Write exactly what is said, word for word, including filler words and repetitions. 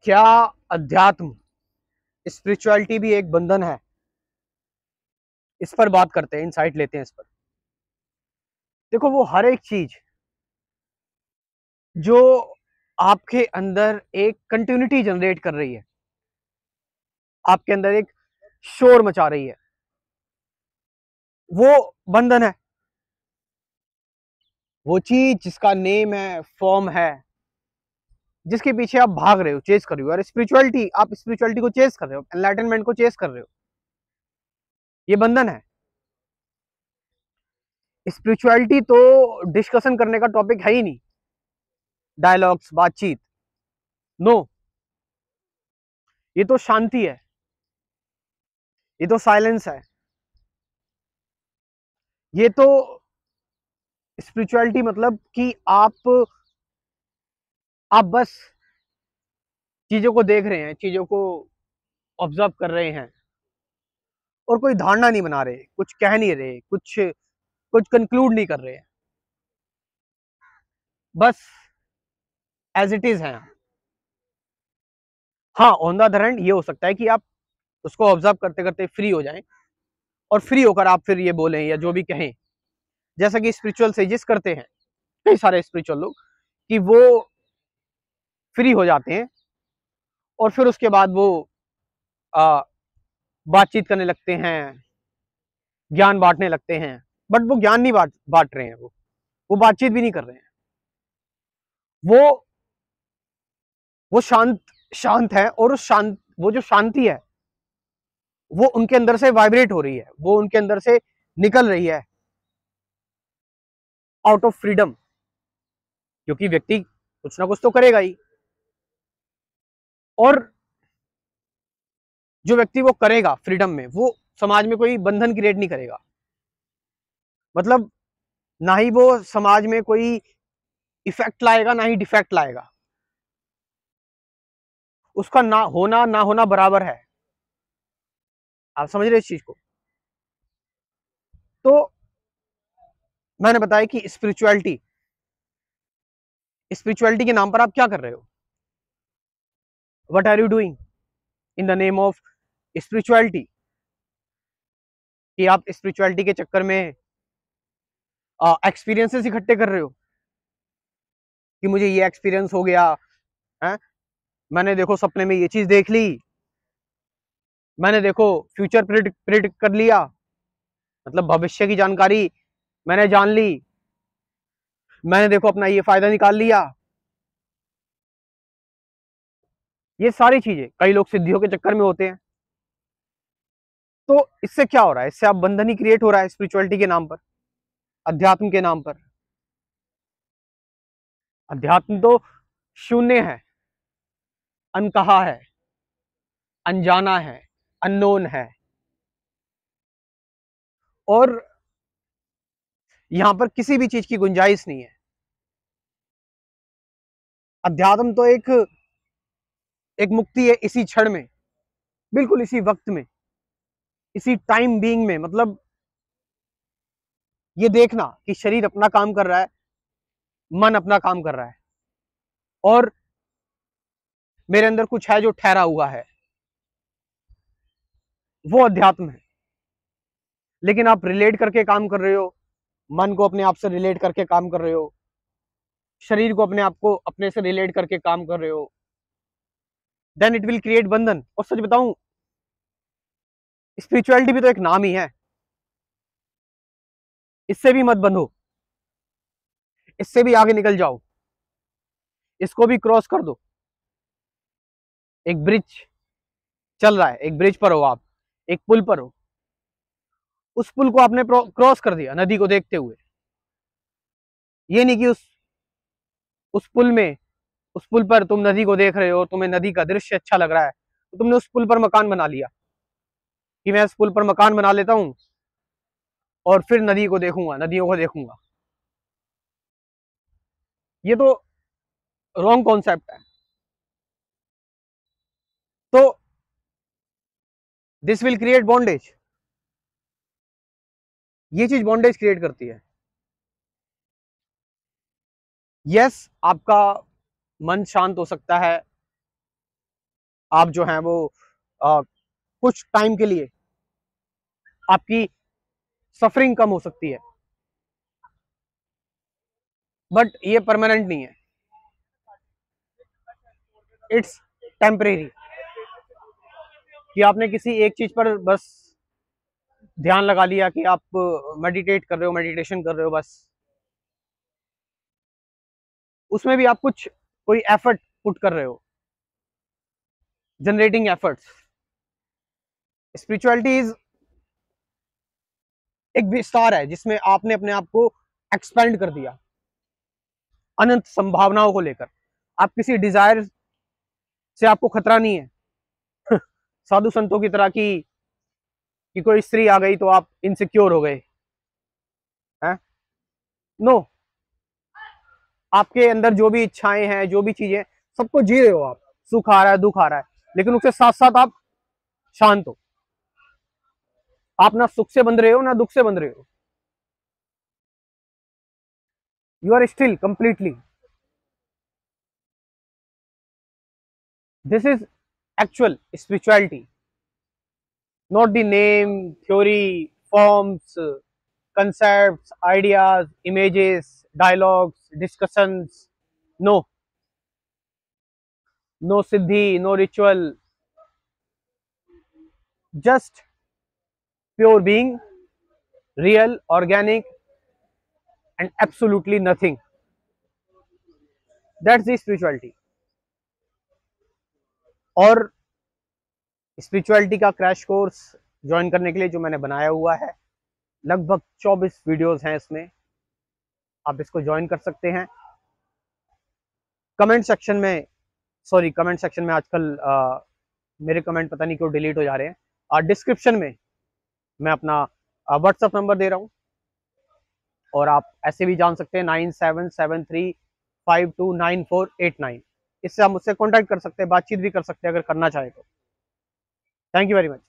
क्या अध्यात्म, स्पिरिचुअलिटी भी एक बंधन है? इस पर बात करते हैं, इंसाइट लेते हैं इस पर। देखो, वो हर एक चीज जो आपके अंदर एक कंटिन्यूटी जनरेट कर रही है, आपके अंदर एक शोर मचा रही है, वो बंधन है। वो चीज जिसका नेम है, फॉर्म है, जिसके पीछे आप भाग रहे हो, चेस कर रहे हो। और स्पिरिचुअलिटी, आप स्पिरिचुअलिटी को चेस कर रहे हो, एनलाइटनमेंट को चेस कर रहे हो, ये बंधन है। स्पिरिचुअलिटी तो डिस्कशन करने का टॉपिक है ही नहीं, डायलॉग्स, बातचीत, नो। ये तो शांति है, ये तो साइलेंस है, ये तो स्पिरिचुअलिटी मतलब कि आप आप बस चीजों को देख रहे हैं, चीजों को ऑब्जर्व कर रहे हैं, और कोई धारणा नहीं बना रहे, कुछ कह नहीं रहे, कुछ कुछ कंक्लूड नहीं कर रहे हैं, बस एज इट इज है। हाँ, ऑन द अदर हैंड ये हो सकता है कि आप उसको ऑब्जर्व करते करते फ्री हो जाएं, और फ्री होकर आप फिर ये बोलें या जो भी कहें, जैसा कि स्पिरिचुअल सेजेस करते हैं कई सारे स्पिरिचुअल लोग, कि वो फ्री हो जाते हैं और फिर उसके बाद वो आ, बातचीत करने लगते हैं, ज्ञान बांटने लगते हैं। बट वो ज्ञान नहीं बांट बांट रहे हैं, वो वो बातचीत भी नहीं कर रहे हैं, वो वो शांत शांत है। और उस शांत वो जो शांति है वो उनके अंदर से वाइब्रेट हो रही है, वो उनके अंदर से निकल रही है आउट ऑफ फ्रीडम, क्योंकि व्यक्ति कुछ ना कुछ तो करेगा ही। और जो व्यक्ति वो करेगा फ्रीडम में, वो समाज में कोई बंधन क्रिएट नहीं करेगा। मतलब ना ही वो समाज में कोई इफेक्ट लाएगा, ना ही डिफेक्ट लाएगा। उसका ना होना ना होना बराबर है। आप समझ रहे इस चीज को? तो मैंने बताया कि स्पिरिचुअलिटी स्पिरिचुअलिटी के नाम पर आप क्या कर रहे हो? What are you doing in the name of spirituality? कि आप स्पिरिचुअलिटी के चक्कर में एक्सपीरियंसेस इकट्ठे कर रहे हो कि मुझे ये एक्सपीरियंस हो गया है, मैंने देखो सपने में ये चीज देख ली, मैंने देखो फ्यूचर प्रिडिक्ट प्रिडिक्ट कर लिया, मतलब भविष्य की जानकारी मैंने जान ली, मैंने देखो अपना ये फायदा निकाल लिया। ये सारी चीजें कई लोग सिद्धियों के चक्कर में होते हैं। तो इससे क्या हो रहा है? इससे आप बंधन ही क्रिएट हो रहा है स्पिरिचुअलिटी के नाम पर, अध्यात्म के नाम पर। अध्यात्म तो शून्य है, अनकहा है, अनजाना है, अननोन है। और यहां पर किसी भी चीज की गुंजाइश नहीं है। अध्यात्म तो एक एक मुक्ति है इसी क्षण में, बिल्कुल इसी वक्त में, इसी टाइम बीइंग में। मतलब ये देखना कि शरीर अपना काम कर रहा है, मन अपना काम कर रहा है, और मेरे अंदर कुछ है जो ठहरा हुआ है, वो अध्यात्म है। लेकिन आप रिलेट करके काम कर रहे हो, मन को अपने आप से रिलेट करके काम कर रहे हो, शरीर को अपने आप को अपने से रिलेट करके काम कर रहे हो, देन इट विल क्रिएट बंधन। और सच बताऊं, स्पिरिचुअलिटी भी तो एक नाम ही है। इससे भी मत बंधो, इससे भी आगे निकल जाओ, इसको भी क्रॉस कर दो। एक ब्रिज चल रहा है, एक ब्रिज पर हो आप, एक पुल पर हो, उस पुल को आपने क्रॉस कर दिया नदी को देखते हुए। ये नहीं कि उस उस पुल में उस पुल पर तुम नदी को देख रहे हो, तुम्हें नदी का दृश्य अच्छा लग रहा है, तो तुमने उस पुल पर मकान बना लिया कि मैं इस पुल पर मकान बना लेता हूं और फिर नदी को देखूंगा, नदियों को देखूंगा। ये तो रॉन्ग कॉन्सेप्ट है। तो दिस विल क्रिएट बॉन्डेज, ये चीज बॉन्डेज क्रिएट करती है। यस, आपका मन शांत हो सकता है, आप जो है वो आ, कुछ टाइम के लिए आपकी सफरिंग कम हो सकती है, बट ये परमानेंट नहीं है, इट्स टेम्परेरी। कि आपने किसी एक चीज पर बस ध्यान लगा लिया कि आप मेडिटेट कर रहे हो, मेडिटेशन कर रहे हो, बस उसमें भी आप कुछ कोई एफर्ट पुट कर रहे हो, जनरेटिंग एफर्ट्स। स्पिरिचुअलिटी इज एक विस्तार है जिसमें आपने अपने आप को एक्सपेंड कर दिया अनंत संभावनाओं को लेकर। आप किसी डिजायर से आपको खतरा नहीं है साधु संतों की तरह की कि कोई स्त्री आ गई तो आप इनसिक्योर हो गए हैं। नो, आपके अंदर जो भी इच्छाएं हैं, जो भी चीजें, सबको जी रहे हो आप। सुख आ रहा है, दुख आ रहा है, लेकिन उसके साथ साथ आप शांत हो। आप ना सुख से बंध रहे हो ना दुख से बंध रहे हो, you are still completely. This is actual spirituality, not the name, theory, forms, concepts, ideas, images, dialogues, discussions. No, no siddhi, no ritual, just pure being, real, organic, and absolutely nothing. That's the spirituality. और spirituality का crash course join करने के लिए जो मैंने बनाया हुआ है, लगभग चौबीस वीडियोस हैं इसमें, आप इसको ज्वाइन कर सकते हैं। कमेंट सेक्शन में, सॉरी कमेंट सेक्शन में आजकल आ, मेरे कमेंट पता नहीं क्यों डिलीट हो जा रहे हैं। और डिस्क्रिप्शन में मैं अपना व्हाट्सएप नंबर दे रहा हूँ, और आप ऐसे भी जान सकते हैं nine seven seven three five two nine four eight nine. इससे आप मुझसे कॉन्टैक्ट कर सकते हैं, बातचीत भी कर सकते हैं अगर करना चाहे तो। Thank you very much.